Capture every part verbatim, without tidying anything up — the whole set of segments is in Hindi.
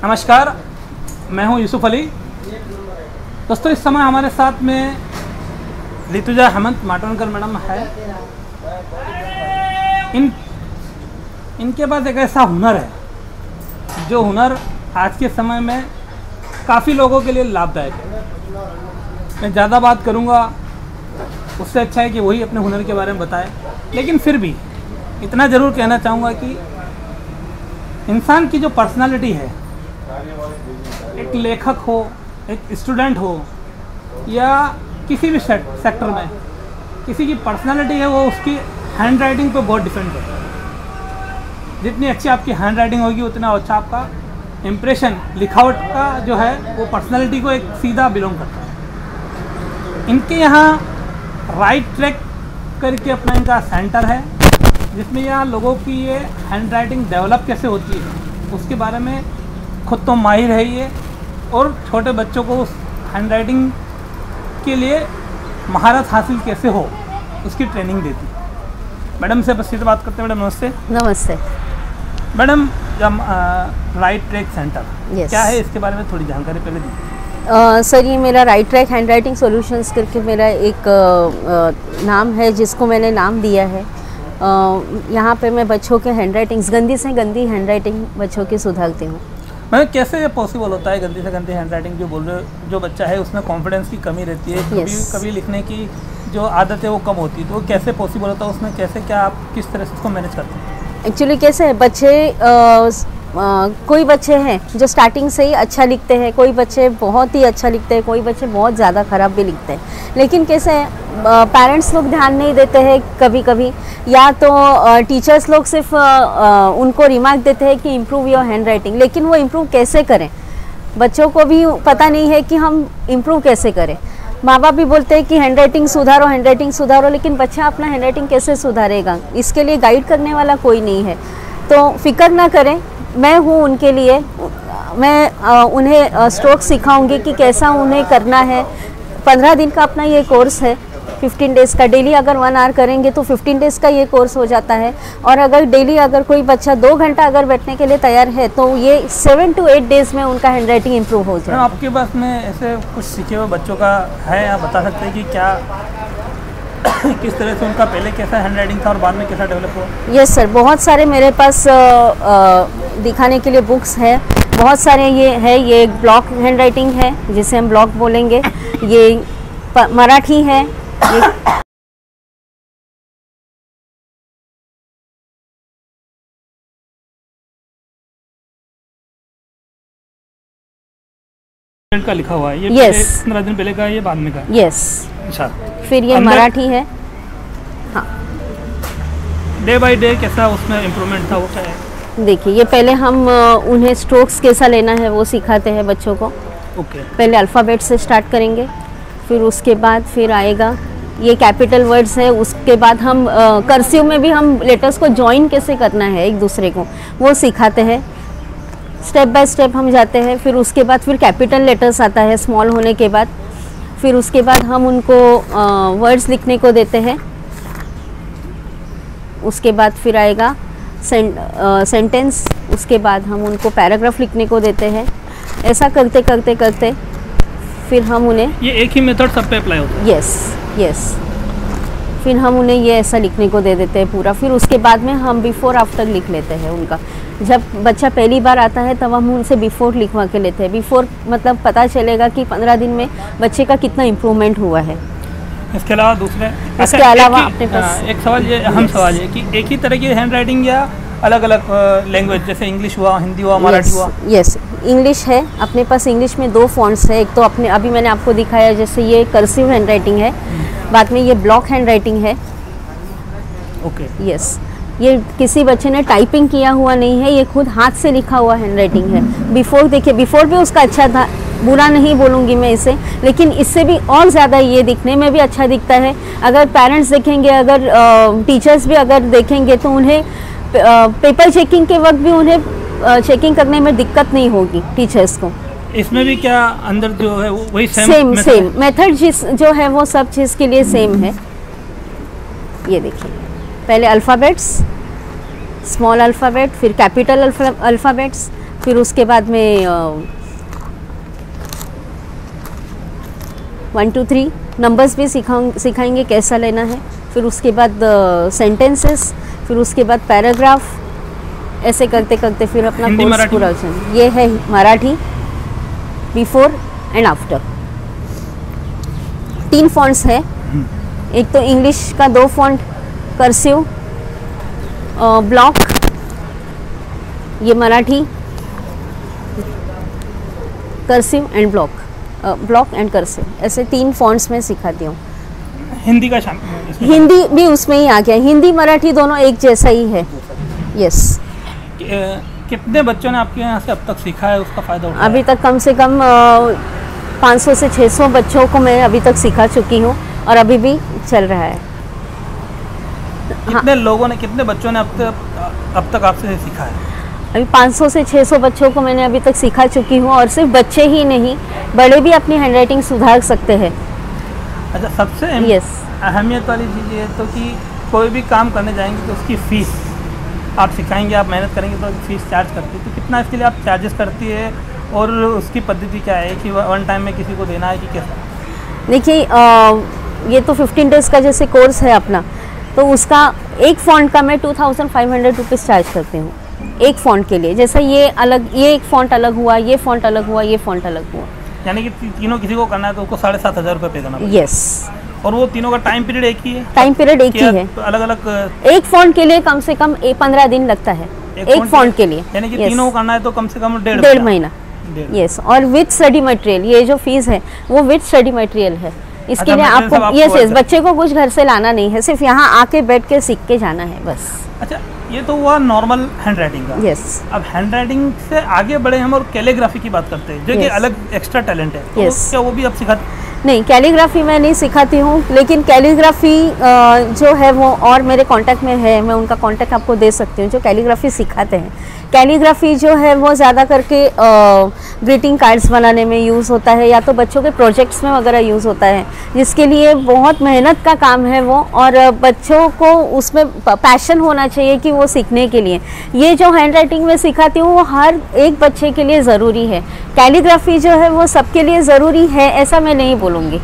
नमस्कार, मैं हूं यूसुफ अली। दोस्तों, इस समय हमारे साथ में ऋतुजा हेमंत माटोनकर मैडम है। इन इनके पास एक ऐसा हुनर है जो हुनर आज के समय में काफ़ी लोगों के लिए लाभदायक है। मैं ज़्यादा बात करूँगा उससे अच्छा है कि वही अपने हुनर के बारे में बताए, लेकिन फिर भी इतना ज़रूर कहना चाहूँगा कि इंसान की जो पर्सनालिटी है, एक लेखक हो, एक स्टूडेंट हो या किसी भी सेक्टर में किसी की पर्सनालिटी है, वो उसकी हैंड राइटिंग पे बहुत डिपेंड करता है। जितनी अच्छी आपकी हैंड राइटिंग होगी उतना अच्छा आपका इम्प्रेशन, लिखावट का जो है वो पर्सनालिटी को एक सीधा बिलोंग करता है। इनके यहाँ राइट ट्रैक करके अपना इनका सेंटर है, जिसमें यहाँ लोगों की ये हैंड राइटिंग डेवलप कैसे होती है उसके बारे में खुद तो माहिर है ये, और छोटे बच्चों को उस हैंड राइटिंग के लिए महारत हासिल कैसे हो उसकी ट्रेनिंग देती है। मैडम से बस सीधे बात करते हैं। मैडम नमस्ते। नमस्ते मैडम, जब राइट ट्रैक सेंटर yes. क्या है, इसके बारे में थोड़ी जानकारी पहले दीजिए। uh, सर, ये मेरा right track handwriting solutions करके मेरा एक uh, uh, नाम है, जिसको मैंने नाम दिया है। uh, यहाँ पे मैं बच्चों के हैंड राइटिंग्स, गंदी से गंदी हैंड राइटिंग बच्चों की सुधारती हूँ। मैम, कैसे ये पॉसिबल होता है? गंदी से गंदी हैंड राइटिंग जो बोल रहे हो, जो बच्चा है उसमें कॉन्फिडेंस की कमी रहती है, कभी yes. कभी लिखने की जो आदत है वो कम होती है, तो वो कैसे पॉसिबल होता है? उसमें कैसे, क्या आप किस तरह से उसको मैनेज करते हैं? एक्चुअली कैसे है, बच्चे आ, आ, कोई बच्चे हैं जो स्टार्टिंग से ही अच्छा लिखते हैं, कोई बच्चे बहुत ही अच्छा लिखते हैं, कोई बच्चे बहुत ज़्यादा ख़राब भी लिखते हैं। लेकिन कैसे है, पेरेंट्स लोग ध्यान नहीं देते हैं कभी कभी, या तो टीचर्स लोग सिर्फ आ, आ, उनको रिमार्क देते हैं कि इम्प्रूव योर हैंड राइटिंग, लेकिन वो इम्प्रूव कैसे करें बच्चों को भी पता नहीं है कि हम इम्प्रूव कैसे करें। माँ बाप भी बोलते हैं कि हैंड राइटिंग सुधारो, हैंड राइटिंग सुधारो, लेकिन बच्चा अपना हैंड राइटिंग कैसे सुधारेगा? इसके लिए गाइड करने वाला कोई नहीं है। तो फिक्र ना करें, मैं हूँ उनके लिए। मैं आ, उन्हें स्ट्रोक सिखाऊंगी कि कैसा उन्हें करना है। पंद्रह दिन का अपना ये कोर्स है, फिफ्टीन डेज़ का। डेली अगर वन आवर करेंगे तो फिफ्टीन डेज़ का ये कोर्स हो जाता है। और अगर डेली अगर कोई बच्चा दो घंटा अगर बैठने के लिए तैयार है तो ये सेवन टू एट डेज़ में उनका हैंड राइटिंग इम्प्रूव हो जाए। आपके पास में ऐसे कुछ सीखे हुए बच्चों का है, आप बता सकते हैं कि क्या किस तरह से उनका पहले कैसा हैंड राइटिंग था और बाद में कैसा डेवलप हुआ? यस सर, बहुत सारे मेरे पास आ, आ, दिखाने के लिए बुक्स है, बहुत सारे ये है। ये एक ब्लॉक हैंड राइटिंग है जिसे हम ब्लॉक बोलेंगे। ये मराठी है, ये का लिखा हुआ है। ये yes. पंद्रह दिन पहले का है, ये बाद में का है? यस। अच्छा, फिर ये मराठी है। हाँ, डे बाय डे कैसा उसमें इम्प्रूवमेंट था, वो क्या है? देखिए, ये पहले हम उन्हें स्ट्रोक्स कैसा लेना है वो सिखाते हैं बच्चों को। ओके। पहले अल्फ़ाबेट से स्टार्ट करेंगे, फिर उसके बाद फिर आएगा ये कैपिटल वर्ड्स है। उसके बाद हम कर्सिव में भी हम लेटर्स को जॉइन कैसे करना है एक दूसरे को, वो सिखाते हैं। स्टेप बाय स्टेप हम जाते हैं। फिर उसके बाद फिर कैपिटल लेटर्स आता है स्मॉल होने के बाद। फिर उसके बाद हम उनको वर्ड्स लिखने को देते हैं। उसके बाद फिर आएगा सेंट सेंटेंस। उसके बाद हम उनको पैराग्राफ लिखने को देते हैं। ऐसा करते करते करते फिर हम उन्हें, ये एक ही मेथड सब पे अप्लाई होता है? Yes yes. फिर हम उन्हें ये ऐसा लिखने को दे देते हैं पूरा। फिर उसके बाद में हम बिफोर आफ्टर लिख लेते हैं उनका। जब बच्चा पहली बार आता है तब हम उनसे बिफोर लिखवा के लेते हैं। बिफोर मतलब पता चलेगा कि पंद्रह दिन में बच्चे का कितना इम्प्रूवमेंट हुआ है। इसके अलावा दूसरे, इसके अलावा अपने पास एक सवाल, ये अहम सवाल है कि एक ही तरह की हैंड राइटिंग या अलग अलग लैंग्वेज, जैसे इंग्लिश हुआ, हिंदी हुआ, मराठी हुआ? यस, इंग्लिश है अपने पास। इंग्लिश में दो फॉन्ट्स है। एक तो अपने अभी मैंने आपको दिखाया, जैसे ये कर्सिव हैंड राइटिंग है, बाद में ये ब्लॉक हैंड राइटिंग है। ओके। यस, ये किसी बच्चे ने टाइपिंग किया हुआ नहीं है, ये खुद हाथ से लिखा हुआ हैंड राइटिंग है। बिफोर देखिए, बिफोर भी उसका अच्छा था, बुरा नहीं बोलूँगी मैं इसे, लेकिन इससे भी और ज़्यादा ये दिखने में भी अच्छा दिखता है। अगर पेरेंट्स देखेंगे, अगर टीचर्स भी अगर देखेंगे तो उन्हें पेपर चेकिंग के वक्त भी उन्हें चेकिंग करने में दिक्कत नहीं होगी टीचर्स को। इसमें भी क्या अंदर जो है वही सेम सेम सेम मेथड जिस जो है वो सब चीज़ के लिए सेम है। ये देखिए, पहले अल्फ़ाबेट्स, स्मॉल अल्फ़ाबेट, फिर कैपिटल अल्फ़ाबेट्स, फिर उसके बाद में वन टू थ्री नंबर्स भी सिखाऊं सिखाएंगे कैसा लेना है। फिर उसके बाद सेंटेंसेस, फिर उसके बाद पैराग्राफ, ऐसे करते करते फिर अपना कोर्स पूरा हो जाए। ये है मराठी बिफोर एंड आफ्टर। तीन फॉन्ट्स है, एक तो इंग्लिश का दो फॉन्ट, कर्सिव, ब्लॉक, ये Marathi cursive and block, block and cursive, ऐसे तीन फॉन्ट्स में सिखाती हूँ। हिंदी का शामिल, हिंदी भी उसमें ही आ गया। हिंदी मराठी दोनों एक जैसा ही है। यस। कितने बच्चों ने आपके यहाँ से अब तक सीखा है, उसका फायदा उठाया? अभी तक कम से कम पाँच सौ से छह सौ बच्चों को मैं अभी तक सिखा चुकी हूँ और अभी भी चल रहा है। कितने हाँ। लोगों ने, कितने बच्चों ने अब तक अब तक आपसे सीखा है? अभी पाँच सौ से छह सौ बच्चों को मैंने अभी तक सिखा चुकी हूँ और सिर्फ बच्चे ही नहीं, बड़े भी अपनी हैंडराइटिंग सुधार सकते हैं। अच्छा, सबसे यस अहमियत वाली चीज़ ये तो कि कोई भी काम करने जाएंगे तो उसकी फ़ीस आप सिखाएंगे, आप मेहनत करेंगे तो फीस चार्ज करती है, तो कितना इसके लिए आप चार्जेस करती है और उसकी पद्धति क्या है कि वन टाइम में किसी को देना है कि कैसा? देखिए, ये तो फिफ्टीन डेज़ का जैसे कोर्स है अपना, तो उसका एक फ़ॉन्ट का मैं two thousand five hundred rupees charge करती हूँ एक फ़ॉन्ट के लिए। जैसे ये अलग, ये एक फ़ॉन्ट अलग हुआ, ये फ़ॉन्ट अलग हुआ, ये फ़ॉन्ट अलग हुआ, यानी कि तीनों किसी को करना है तो उसको साढ़े सात हज़ार रुपये पे करना पड़ेगा। यस। और वो तीनों का टाइम पीरियड एक ही है? टाइम पीरियड एक ही है। अलग अलग एक फ़ॉन्ट के लिए कम से कम पंद्रह दिन लगता है एक फ़ॉन्ट के लिए, यानी कि तीनों को करना है तो कम से कम डेढ़ डेढ़ महीना। यस। और विद स्टडी मटेरियल, ये जो फीस है वो विद स्टडी मटेरियल है। इसके लिए आपको यस यस बच्चे को कुछ घर से लाना नहीं है, सिर्फ यहाँ आके बैठ के सीख के जाना है बस। अच्छा, ये तो हुआ नॉर्मल हैंड राइटिंग का। यस। अब हैंड राइटिंग से आगे बढ़े हम और कैलीग्राफी की बात करते हैं, जो कि अलग एक्स्ट्रा टैलेंट है, तो क्या वो भी आप सिखाते? नहीं, कैलीग्राफी मैं नहीं सिखाती हूँ, लेकिन कैलीग्राफी जो है वो और मेरे कांटेक्ट में है, मैं उनका कांटेक्ट आपको दे सकती हूँ जो कैलीग्राफी सिखाते हैं। कैलीग्राफी जो है वो ज़्यादा करके ग्रीटिंग कार्ड्स बनाने में यूज़ होता है, या तो बच्चों के प्रोजेक्ट्स में वगैरह यूज़ होता है, जिसके लिए बहुत मेहनत का काम है वो, और बच्चों को उसमें पैशन होना चाहिए कि वो सीखने के लिए। ये जो हैंड राइटिंग में सिखाती हूँ वो हर एक बच्चे के लिए ज़रूरी है। कैलीग्राफी जो है वो सबके लिए ज़रूरी है ऐसा मैं नहीं बोलूँगी।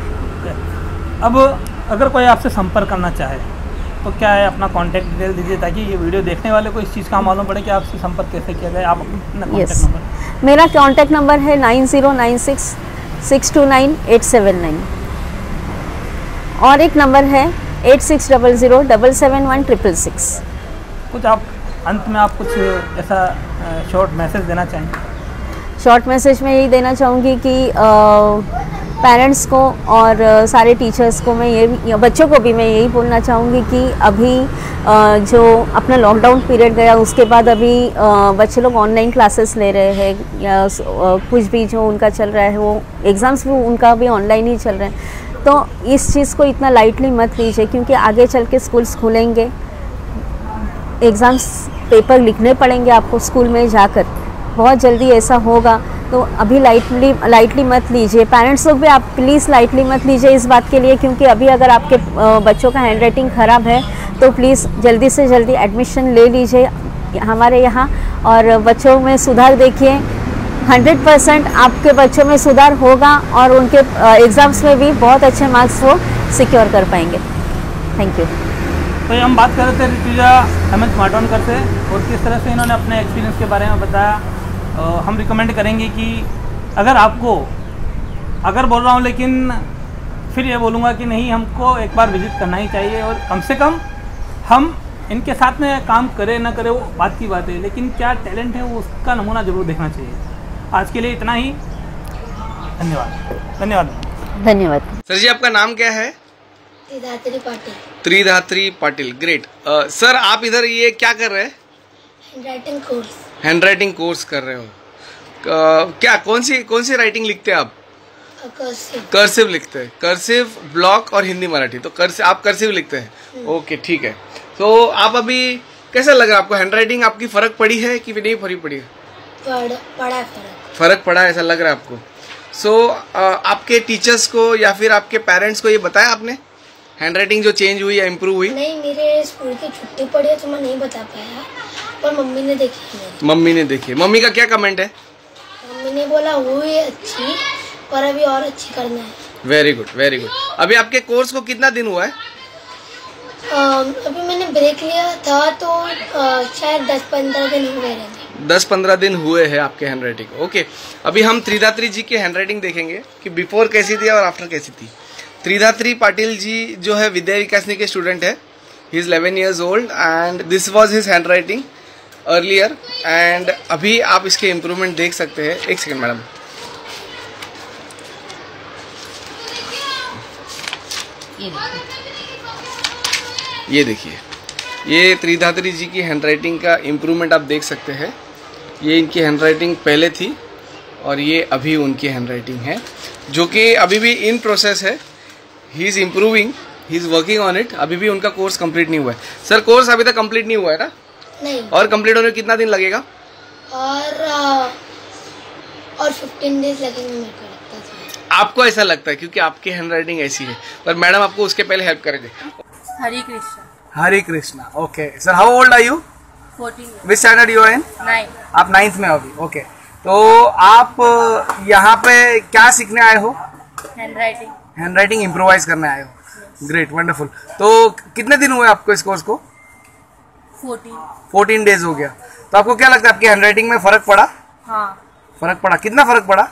अब अगर कोई आपसे संपर्क करना चाहे तो क्या है, अपना कांटेक्ट डिटेल दीजिए ताकि ये वीडियो देखने वाले को इस चीज़ का मालूम पड़े कि आपसे संपर्क कैसे किया जाए। आप अपना कांटेक्ट नंबर? मेरा कांटेक्ट नंबर है nine zero nine six six two nine eight seven nine, और एक नंबर है eight six double zero double seven one triple six. कुछ आप अंत में आप कुछ ऐसा शॉर्ट मैसेज देना चाहेंगे? शॉर्ट मैसेज में यही देना चाहूँगी कि पेरेंट्स को और सारे टीचर्स को मैं ये, बच्चों को भी मैं यही बोलना चाहूँगी कि अभी जो अपना लॉकडाउन पीरियड गया उसके बाद अभी बच्चे लोग ऑनलाइन क्लासेस ले रहे हैं, या कुछ भी जो उनका चल रहा है वो एग्ज़ाम्स भी उनका भी ऑनलाइन ही चल रहे हैं। तो इस चीज़ को इतना लाइटली मत लीजिए, क्योंकि आगे चल के स्कूल्स खुलेंगे, एग्ज़ाम्स पेपर लिखने पड़ेंगे आपको स्कूल में जाकर, बहुत जल्दी ऐसा होगा। तो अभी लाइटली लाइटली मत लीजिए। पेरेंट्स लोग भी आप प्लीज़ लाइटली मत लीजिए इस बात के लिए, क्योंकि अभी अगर आपके बच्चों का हैंड राइटिंग ख़राब है तो प्लीज़ जल्दी से जल्दी एडमिशन ले लीजिए हमारे यहाँ, और बच्चों में सुधार देखिए। हंड्रेड परसेंट आपके बच्चों में सुधार होगा और उनके एग्ज़ाम्स में भी बहुत अच्छे मार्क्स वो सिक्योर कर पाएंगे। Thank you. तो हम बात कर रहे थे ऋतुजा अहमद माटोनकर से, और किस तरह से इन्होंने अपने एक्सपीरियंस के बारे में बताया। हम रिकमेंड करेंगे कि अगर आपको, अगर बोल रहा हूँ लेकिन फिर ये बोलूँगा कि नहीं, हमको एक बार विज़िट करना ही चाहिए, और कम से कम हम इनके साथ में काम करें ना करें वो बात की बात है, लेकिन क्या टैलेंट है वो उसका नमूना ज़रूर देखना चाहिए। आज के लिए इतना ही, धन्यवाद। धन्यवाद धन्यवाद सर जी, आपका नाम क्या है? त्रिधात्री पाटिल। त्रिधात्री पाटिल, ग्रेट। सर आप इधर ये क्या कर रहे हैं? Handwriting course. हैंडराइटिंग कोर्स कर रहे हो? uh, क्या कौन सी कौन सी राइटिंग लिखते हैं आप? कर्सिव। कर्सिव लिखते हैं, कर्सिव, ब्लॉक और हिंदी मराठी। तो कर्सिव, आप कर्सिव लिखते हैं? ओके, ठीक है। तो आप अभी कैसा लग रहा है आपको? हैंडराइटिंग आपकी फर्क पड़ी है कि नहीं फर्क पड़ी है? पड़ा है फर्क। फर्क पड़ा है ऐसा लग रहा है आपको? सो so, uh, आपके टीचर्स को या फिर आपके पेरेंट्स को ये बताया आपने हैंडराइटिंग जो चेंज हुई या इम्प्रूव हुई? नहीं, मेरे स्कूल की छुट्टी पड़ी है तो मैं नहीं बता पाया, पर मम्मी ने देखी है मेरी। मम्मी ने देखी है। मम्मी का क्या कमेंट है? मम्मी ने बोला हुई है अच्छी, पर अभी और अच्छी करना है। Very good very good. अभी आपके कोर्स को कितना दिन हुआ है? अम, अभी मैंने ब्रेक लिया था तो अ, शायद दस पंद्रह दिन हुए रहेंगे। दस पंद्रह दिन हुए हैं आपके हैंड राइटिंग। ओके, अभी हम त्रिधात्री जी की हैंड राइटिंग देखेंगे कि बिफोर कैसी थी और आफ्टर कैसी थी। त्रिधात्री पाटिल जी जो है विद्या विकासनी के स्टूडेंट है। He is eleven years old and this was his handwriting earlier and अभी आप इसके इम्प्रूवमेंट देख सकते हैं। एक सेकेंड मैडम, ये देखिए, ये त्रिधात्री जी की हैंड राइटिंग का इम्प्रूवमेंट आप देख सकते हैं। ये इनकी हैंड राइटिंग पहले थी और ये अभी उनकी हैंड राइटिंग है जो कि अभी भी इन प्रोसेस है। He is improving, he is working on it. अभी भी उनका कोर्स कंप्लीट नहीं हुआ है। सर कोर्स अभी तक कंप्लीट नहीं हुआ है ना? नहीं। और कंप्लीट होने में कितना दिन लगेगा? और आ, और फिफ्टीन डेज लगेंगे मेरे को लगता है। आपको ऐसा लगता है क्योंकि आपकी हैंड राइटिंग ऐसी है, पर मैडम आपको उसके पहले हेल्प करेंगे। Hare Krishna. Hare Krishna. Okay sir, how old are you? Fourteen. Which standard you are in? Nine. आप नाइन्थ में हो अभी। ओके, तो आप यहाँ पे क्या सीखने आए हो? Hand writing. Hand writing improvise करने आए हो। Great, wonderful. तो कितने दिन हुए आपको इस कोर्स को? फोर्टीन। फोर्टीन डेज हो गया। तो आपको क्या लगता है आपकी हैंड राइटिंग में फर्क पड़ा? हाँ। फर्क पड़ा, कितना फर्क पड़ा?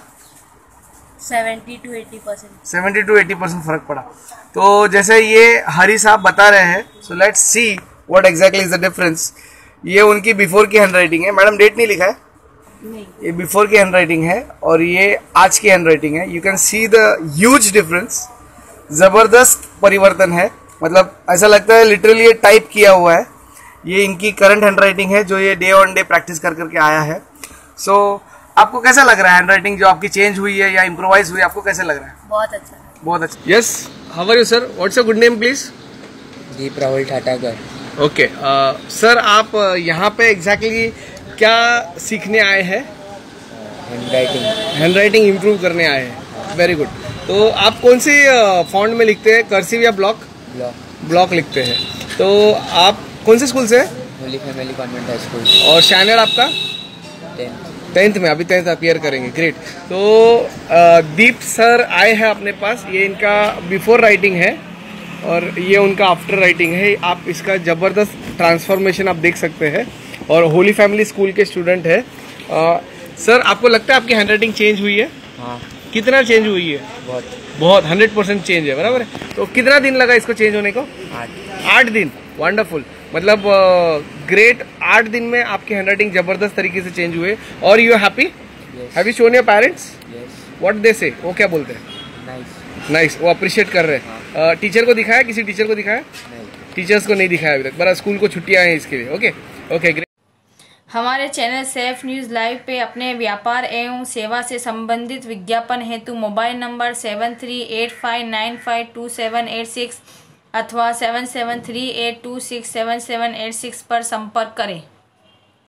Seventy two eighty percent. Seventy two eighty percent फर्क पड़ा। तो जैसे ये हरी साहब बता रहे हैं, so let's see what exactly is the difference. ये उनकी बिफोर की हैंड राइटिंग है। मैडम डेट नहीं लिखा है? नहीं। ये बिफोर की हैंड राइटिंग है और ये आज की हैंड राइटिंग है। You can see the huge difference. जबरदस्त परिवर्तन है, मतलब ऐसा लगता है लिटरली ये टाइप किया हुआ है। ये इनकी करंट हैंड राइटिंग है जो ये डे ऑन डे प्रैक्टिस कर करके आया है। सो so, आपको कैसा लग रहा है हैंड राइटिंग जो आपकी चेंज हुई है या इम्प्रोवाइज हुई है, आपको कैसा लग रहा है? बहुत अच्छा। बहुत अच्छा। Yes, how are you sir? What's your good name please? Deep Rahul Thatakar. Okay sir, आप uh, यहाँ पे एग्जैक्टली क्या सीखने आए हैं? Hand writing. Hand writing improve करने आए हैं। Very good. तो आप कौन सी फॉन्ट uh, में लिखते हैं, कर्सिव या ब्लॉक? ब्लॉक। ब्लॉक लिखते हैं। तो आप कौन से स्कूल से हैं? Holy Family Convent High School. और स्टैंडर्ड आपका? टेंथ। टेंथ में, अभी टेंथ अपीयर करेंगे। ग्रेट। तो uh, दीप सर आए हैं अपने पास। ये इनका बिफोर राइटिंग है और ये उनका आफ्टर राइटिंग है। आप इसका ज़बरदस्त ट्रांसफॉर्मेशन आप देख सकते हैं और होली फैमिली स्कूल के स्टूडेंट है। सर आपको लगता है आपकी हैंड राइटिंग चेंज हुई है? हाँ। कितना चेंज हुई है? बहुत। बहुत, हंड्रेड परसेंट चेंज है, बराबर है। तो कितना दिन लगा इसको चेंज होने को? आठ। आठ दिन। वंडरफुल, मतलब ग्रेट। uh, आठ दिन में आपकी हैंड राइटिंग जबरदस्त तरीके से चेंज हुए और you are happy? Have you shown your parents? Yes. What they say? वो क्या बोलते हैं? नाइस। नाइस, वो अप्रिशिएट कर रहे हैं। टीचर को दिखाया? किसी टीचर को दिखाया? नहीं। टीचर्स को नहीं दिखाया अभी तक, बड़ा स्कूल को छुट्टियां हैं इसके लिए। Okay okay great. हमारे चैनल सेफ न्यूज़ लाइव पे अपने व्यापार एवं सेवा से संबंधित विज्ञापन हेतु mobile number seven three eight five nine five two seven eight six अथवा seven seven three eight two six seven seven eight six पर संपर्क करें।